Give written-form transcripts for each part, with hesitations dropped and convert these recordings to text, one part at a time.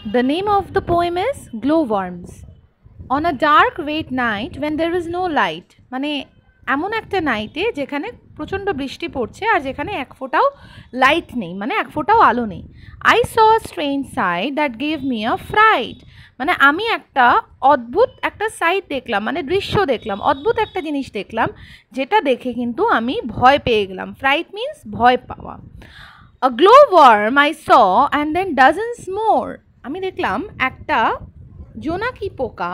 The name of the poem is Glowworms. On a dark wet night when there is no light, মানে এমন একটা নাইটে যেখানে প্রচণ্ড বৃষ্টি পড়ছে আর যেখানে এক ফোঁটাও লাইট নেই, মানে এক ফোঁটাও আলো নেই। I saw a strange sight that gave me a fright, মানে আমি একটা অদ্ভুত একটা সাইট দেখলাম, মানে দৃশ্য দেখলাম, অদ্ভুত একটা জিনিস দেখলাম যেটা দেখে কিন্তু আমি ভয় পেয়ে গেলাম। ফ্রাইট মিন্স ভয় পাওয়া। আ গ্লোওয়ার্ম আই স অ্যান্ড দেন ডাজেন্স মোর, আমি দেখলাম একটা জোনাকি পোকা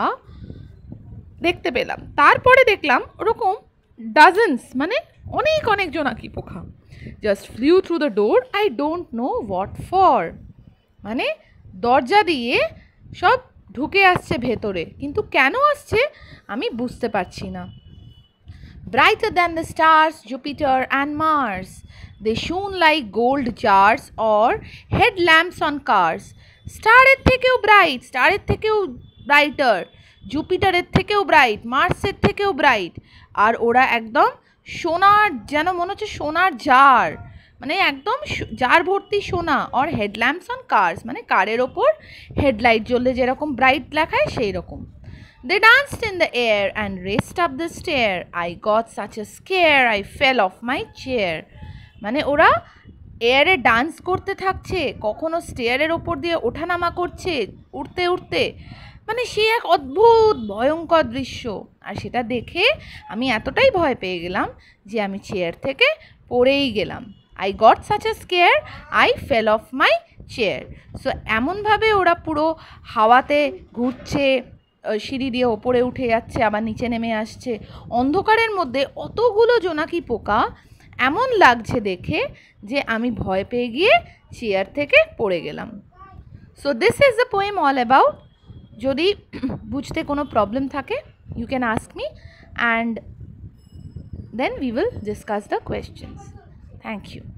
দেখতে পেলাম, তারপরে দেখলাম ওরকম ডাজেন্স মানে অনেক অনেক জোনাকি পোকা। Just flew through the door, I don't know what for, মানে দরজা দিয়ে সব ঢুকে আসছে ভেতরে, কিন্তু কেন আসছে আমি বুঝতে পারছি না। Brighter than the stars, Jupiter and Mars, they shone like gold jars or headlamps on cars. স্টারের থেকেও ব্রাইট, স্টারের থেকেও ব্রাইটার, জুপিটারের থেকেও ব্রাইট, মার্সের থেকেও ব্রাইট, আর ওরা একদম সোনার, যেন মনে হচ্ছে সোনার জার, মানে একদম জার ভর্তি সোনা। আর হেডল্যাম্পস অন কার্স, মানে কারের ওপর হেডলাইট জ্বললে যেরকম ব্রাইট দেখায় সেই রকম। They danced in the air and raced up the stair. I got such a scare, I fell off my chair. মানে ওরা এয়ারে ডান্স করতে থাকছে, কখনো স্টেয়ারের ওপর দিয়ে ওঠানামা করছে উঠতে উঠতে, মানে সে এক অদ্ভুত ভয়ঙ্কর দৃশ্য। আর সেটা দেখে আমি এতটাই ভয় পেয়ে গেলাম যে আমি চেয়ার থেকে পড়েই গেলাম। I got such a scare, I fell off my chair. So এমনভাবে ওরা পুরো হাওয়াতে ঘুরছে, সিঁড়ি দিয়ে ওপরে উঠে যাচ্ছে, আবার নিচে নেমে আসছে, অন্ধকারের মধ্যে অতগুলো জোনাকি পোকা, এমন লাগছে দেখে যে আমি ভয় পেয়ে গিয়ে চেয়ার থেকে পড়ে গেলাম। So this is the poem all about. যদি বুঝতে কোনো প্রবলেম থাকে you can ask me and then we will discuss the questions. Thank you.